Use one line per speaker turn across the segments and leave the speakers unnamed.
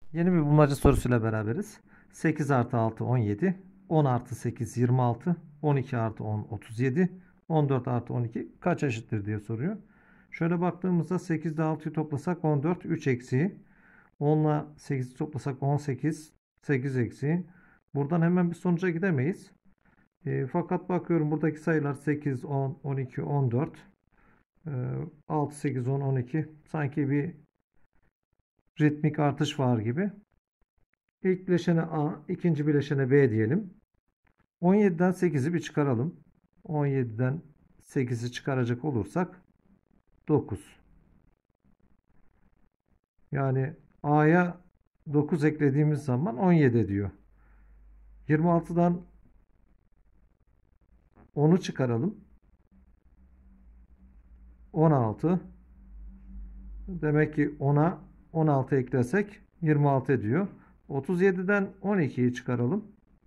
Yeni bir bulmaca sorusuyla beraberiz. 8 artı 6 17, 10 artı 8 26, 12 artı 10 37, 14 artı 12 kaç eşittir diye soruyor. Şöyle baktığımızda 8 ile 6'yı toplasak 14, 3 eksiği. 10 ile 8'i toplasak 18, 8 eksiği. Buradan hemen bir sonuca gidemeyiz. Fakat bakıyorum buradaki sayılar 8, 10, 12, 14, 6, 8, 10, 12. Sanki bir ritmik artış var gibi. İlk bileşene A, ikinci bileşene B diyelim. 17'den 8'i bir çıkaralım. 17'den 8'i çıkaracak olursak 9. Yani A'ya 9 eklediğimiz zaman 17 ediyor. 26'dan 10'u çıkaralım. 16. Demek ki 10'a 16 eklesek 26 ediyor. 37'den 12'yi çıkaralım.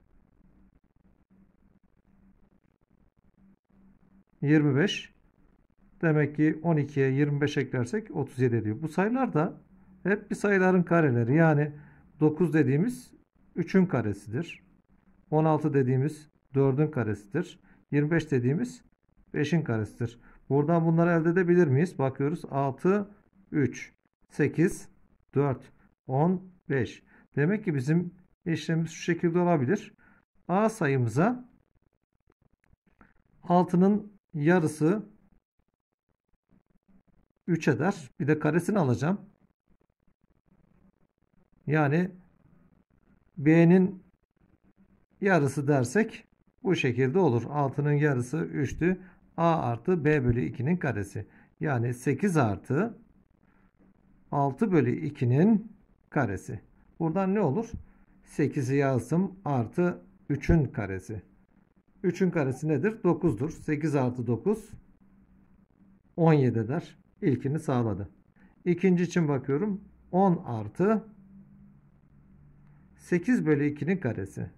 25. Demek ki 12'ye 25 eklersek 37 ediyor. Bu sayılar da hep bir sayıların kareleri. Yani 9 dediğimiz 3'ün karesidir. 16 dediğimiz 4'ün karesidir. 25 dediğimiz 5'in karesidir. Buradan bunları elde edebilir miyiz? Bakıyoruz. 6, 3, 8, 4, 10, 5. Demek ki bizim işlemimiz şu şekilde olabilir. A sayımıza 6'nın yarısı 3 eder. Bir de karesini alacağım. Yani B'nin yarısı dersek bu şekilde olur. 6'nın yarısı 3'tü. A artı B bölü 2'nin karesi. Yani 8 artı 6 bölü 2'nin karesi. Buradan ne olur? 8'i yazdım artı 3'ün karesi. 3'ün karesi nedir? 9'dur. 8 artı 9 17 eder. İlkini sağladı. İkinci için bakıyorum. 10 artı 8 bölü 2'nin karesi.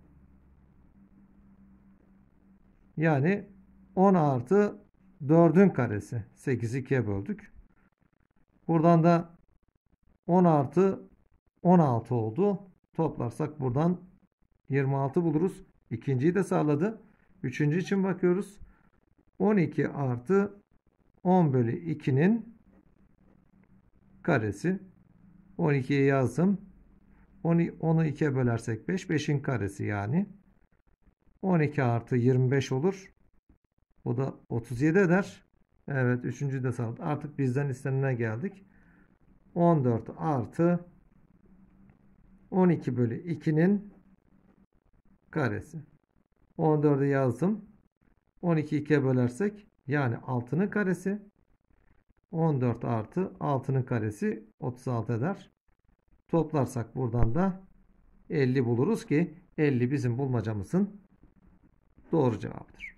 Yani 10 artı 4'ün karesi. 8'i 2'ye böldük. Buradan da 10 artı 16 oldu. Toplarsak buradan 26 buluruz. İkinciyi de sağladı. Üçüncü için bakıyoruz. 12 artı 10 bölü 2'nin karesi. 12'yi yazdım. 10'u 2'ye bölersek 5. 5'in karesi yani. 12 artı 25 olur. Bu da 37 eder. Evet, üçüncü de sağladı. Artık bizden istenene geldik. 14 artı 12 bölü 2'nin karesi. 14'ü yazdım. 12'yi 2'ye bölersek yani 6'nın karesi. 14 artı 6'nın karesi 36 eder. Toplarsak buradan da 50 buluruz ki 50 bizim bulmacamızın doğru cevabıdır.